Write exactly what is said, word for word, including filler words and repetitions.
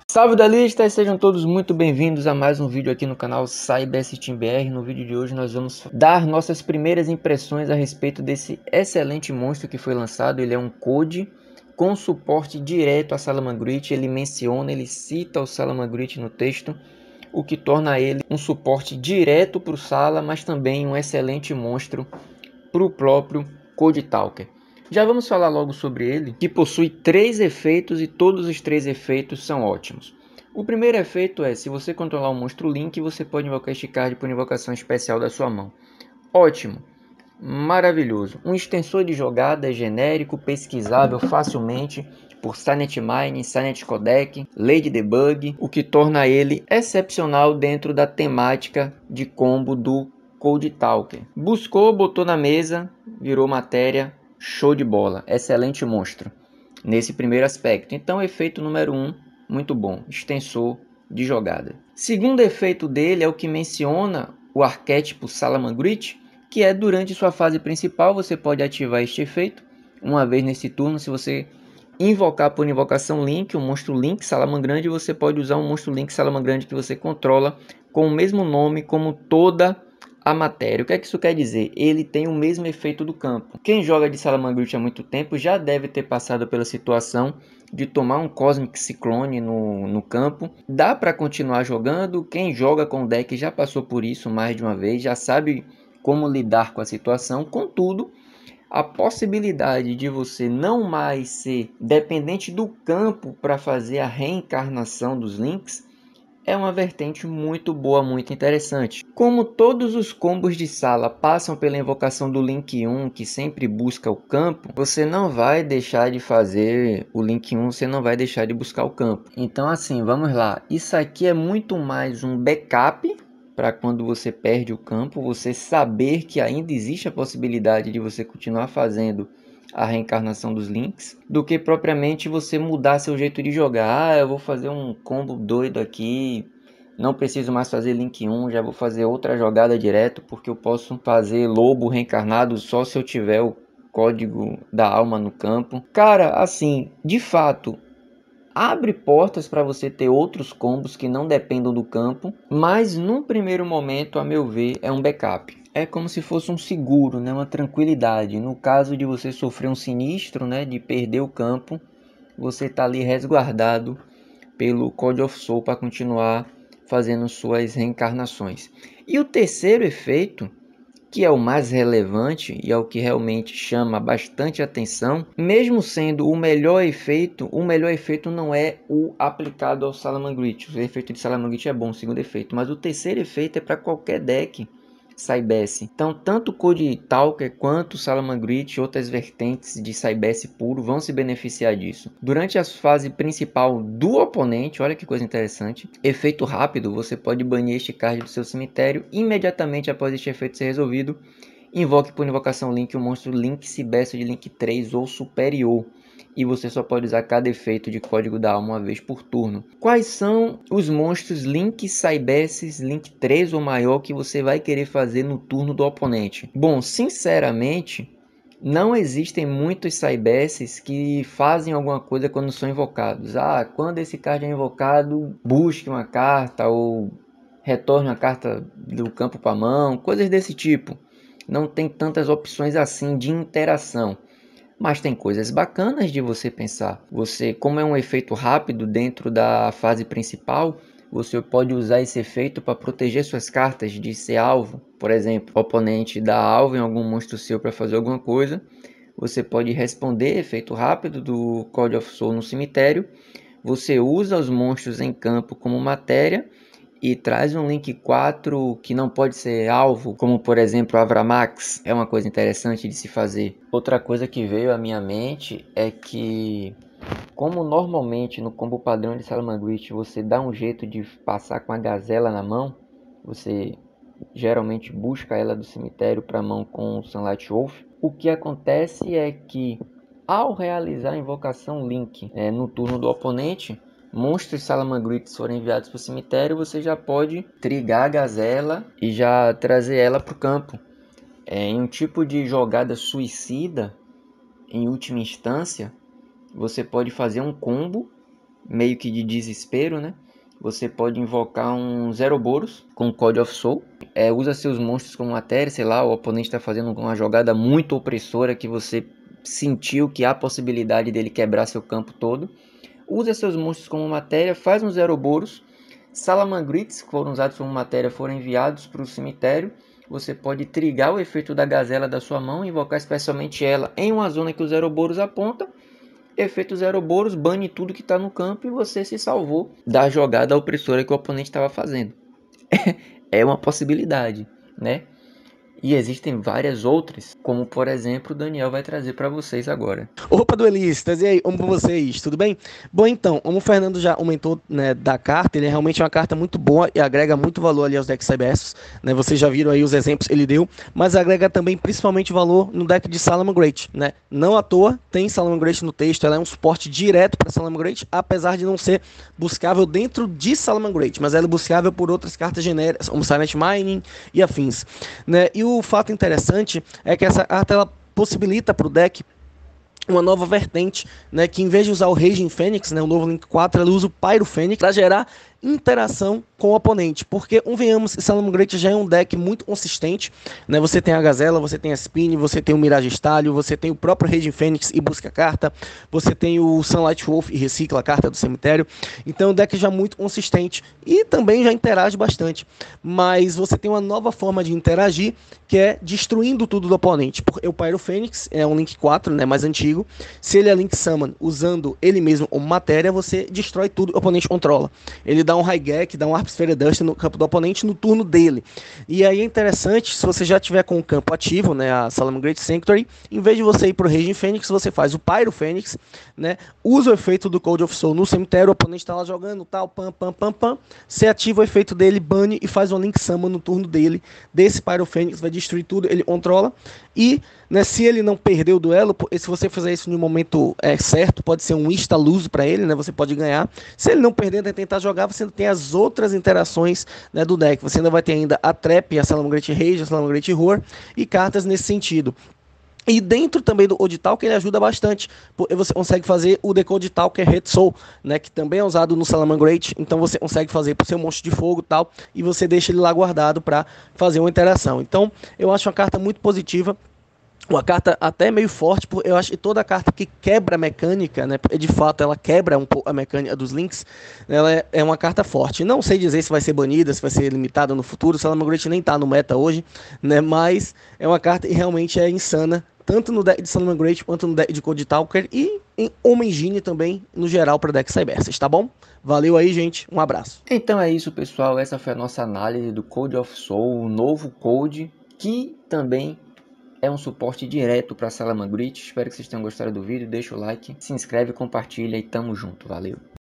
Salve duelistas, sejam todos muito bem-vindos a mais um vídeo aqui no canal CyberSteamBR. No vídeo de hoje nós vamos dar nossas primeiras impressões a respeito desse excelente monstro que foi lançado. Ele é um code com suporte direto a Salamangreat. Ele menciona, ele cita o Salamangreat no texto, o que torna ele um suporte direto para o Sala, mas também um excelente monstro para o próprio Code Talker. Já vamos falar logo sobre ele, que possui três efeitos e todos os três efeitos são ótimos. O primeiro efeito é, se você controlar o monstro Link, você pode invocar este card por invocação especial da sua mão. Ótimo, maravilhoso. Um extensor de jogada genérico, pesquisável facilmente por Cynet Mine, Cynet Codec, Lady Debug, o que torna ele excepcional dentro da temática de combo do Code Talker. Buscou, botou na mesa, virou matéria. Show de bola, excelente monstro nesse primeiro aspecto. Então, efeito número um, muito bom, extensor de jogada. Segundo efeito dele é o que menciona o arquétipo Salamangreat, que é durante sua fase principal você pode ativar este efeito uma vez nesse turno. Se você invocar por invocação Link, o monstro Link Salamangrande, você pode usar um monstro Link Salamangrande que você controla com o mesmo nome como toda a matéria. O que é que isso quer dizer? Ele tem o mesmo efeito do campo. Quem joga de Salamangreat há muito tempo já deve ter passado pela situação de tomar um Cosmic Cyclone no, no campo. Dá para continuar jogando. Quem joga com o deck já passou por isso mais de uma vez, já sabe como lidar com a situação. Contudo, a possibilidade de você não mais ser dependente do campo para fazer a reencarnação dos links é uma vertente muito boa, muito interessante. Como todos os combos de sala passam pela invocação do Link um, que sempre busca o campo, você não vai deixar de fazer o Link um, você não vai deixar de buscar o campo. Então assim, vamos lá. Isso aqui é muito mais um backup para quando você perde o campo, você saber que ainda existe a possibilidade de você continuar fazendo a reencarnação dos links, do que propriamente você mudar seu jeito de jogar. Ah, eu vou fazer um combo doido aqui, não preciso mais fazer Link um, já vou fazer outra jogada direto, porque eu posso fazer lobo reencarnado só se eu tiver o código da alma no campo. Cara, assim, de fato, abre portas para você ter outros combos que não dependam do campo, mas num primeiro momento, a meu ver, é um backup. É como se fosse um seguro, né? Uma tranquilidade. No caso de você sofrer um sinistro, né? De perder o campo, você está ali resguardado pelo Code of Soul para continuar fazendo suas reencarnações. E o terceiro efeito, que é o mais relevante e é o que realmente chama bastante atenção, mesmo sendo o melhor efeito, o melhor efeito não é o aplicado ao Salamangreat. O efeito de Salamangreat é bom, o segundo efeito, mas o terceiro efeito é para qualquer deck Cybesse. Então, tanto o Code Talker quanto o Salamangreat e outras vertentes de Cybesse puro vão se beneficiar disso. Durante a fase principal do oponente, olha que coisa interessante, efeito rápido, você pode banir este card do seu cemitério imediatamente após este efeito ser resolvido. Invoque por invocação Link o monstro Link Cybesse de Link três ou superior. E você só pode usar cada efeito de código da alma uma vez por turno. Quais são os monstros Link Cybesses Link três ou maior que você vai querer fazer no turno do oponente? Bom, sinceramente, não existem muitos Cybesses que fazem alguma coisa quando são invocados. Ah, quando esse card é invocado, busque uma carta ou retorne uma carta do campo para a mão, coisas desse tipo. Não tem tantas opções assim de interação. Mas tem coisas bacanas de você pensar. Você, como é um efeito rápido dentro da fase principal, você pode usar esse efeito para proteger suas cartas de ser alvo. Por exemplo, o oponente dá alvo em algum monstro seu para fazer alguma coisa. Você pode responder efeito rápido do Code of Soul no cemitério. Você usa os monstros em campo como matéria e traz um Link quatro que não pode ser alvo, como por exemplo o Avramax. É uma coisa interessante de se fazer. Outra coisa que veio à minha mente é que, como normalmente no combo padrão de Salamangreat você dá um jeito de passar com a Gazela na mão, você geralmente busca ela do cemitério para a mão com o Sunlight Wolf. O que acontece é que, ao realizar a invocação Link é, no turno do oponente, monstros Salamangreat forem enviados para o cemitério, você já pode trigar a Gazela e já trazer ela para o campo. É, em um tipo de jogada suicida, em última instância, você pode fazer um combo meio que de desespero, né? Você pode invocar um Zeroboros com Code of Soul. É, usa seus monstros como matéria, sei lá, o oponente está fazendo uma jogada muito opressora que você sentiu que há possibilidade dele quebrar seu campo todo. Usa seus monstros como matéria, faz um Zeroboros. Salamangreats, que foram usados como matéria, foram enviados para o cemitério. Você pode trigar o efeito da gazela da sua mão, invocar especialmente ela em uma zona que o Zeroboros aponta. Efeito Zeroboros, bane tudo que está no campo e você se salvou da jogada opressora que o oponente estava fazendo. É uma possibilidade, né? E existem várias outras, como por exemplo o Daniel vai trazer para vocês agora. Opa, duelistas, e aí, como vocês? Tudo bem? Bom, então, como o Fernando já aumentou, né, da carta, ele é realmente uma carta muito boa e agrega muito valor ali aos decks Cybersos, né? Vocês já viram aí os exemplos que ele deu, mas agrega também principalmente valor no deck de Salamangreat, né? Não à toa tem Salamangreat no texto, ela é um suporte direto para Salamangreat, apesar de não ser buscável dentro de Salamangreat, mas ela é buscável por outras cartas genéricas, como Silent Mining e afins, né? E o fato interessante é que essa carta ela possibilita para o deck uma nova vertente, né, que em vez de usar o Raging Fênix, né, o novo Link quatro, ela usa o Pyro Fênix para gerar interação com o oponente, porque, convenhamos, Salamangreat já é um deck muito consistente, né? Você tem a Gazela, você tem a Spin, você tem o Mirage Estalho, você tem o próprio Raging Fênix e busca a carta, você tem o Sunlight Wolf e recicla a carta do cemitério, então é um deck já muito consistente e também já interage bastante, mas você tem uma nova forma de interagir, que é destruindo tudo do oponente, porque o Pyro Fênix é um Link quatro, né, mais antigo, se ele é Link Summon usando ele mesmo como matéria, você destrói tudo que o oponente controla, ele dá um Raigek, dá um Harp Sphere Dust no campo do oponente no turno dele. E aí é interessante, se você já tiver com o campo ativo, né, a Salamangreat Sanctuary, em vez de você ir pro Raging Fênix, você faz o Pyro Fênix, né, usa o efeito do Code of Soul no cemitério, o oponente tá lá jogando, tal, pam, pam, pam, pam, você ativa o efeito dele, bane e faz um Link Summon no turno dele, desse Pyro Fênix, vai destruir tudo, ele controla, e, né, se ele não perder o duelo, se você fizer isso no momento é, certo, pode ser um insta-lose para ele, né, você pode ganhar, se ele não perder, vai tentar jogar, você ainda tem as outras interações, né, do deck, você ainda vai ter ainda a Trap, a Salamangreat Rage, a Salamangreat Roar, e cartas nesse sentido. E dentro também do Odital, que ele ajuda bastante, porque você consegue fazer o Decode Tal, que é Red Soul, né, que também é usado no Salamangreat, então você consegue fazer pro seu monstro de fogo e tal, e você deixa ele lá guardado para fazer uma interação. Então, eu acho uma carta muito positiva, uma carta até meio forte, porque eu acho que toda carta que quebra a mecânica, né, de fato ela quebra um pouco a mecânica dos links, ela é, é uma carta forte. Não sei dizer se vai ser banida, se vai ser limitada no futuro, o Salamangreat nem tá no meta hoje, né, mas é uma carta que realmente é insana, tanto no deck de Salamangreat quanto no deck de Code Talker e em Homem Genie também, no geral, para deck Cyberses, tá bom? Valeu aí, gente, um abraço. Então é isso, pessoal, essa foi a nossa análise do Code of Soul, o novo Code, que também é um suporte direto para Salamangreat. Espero que vocês tenham gostado do vídeo, deixa o like, se inscreve, compartilha e tamo junto, valeu!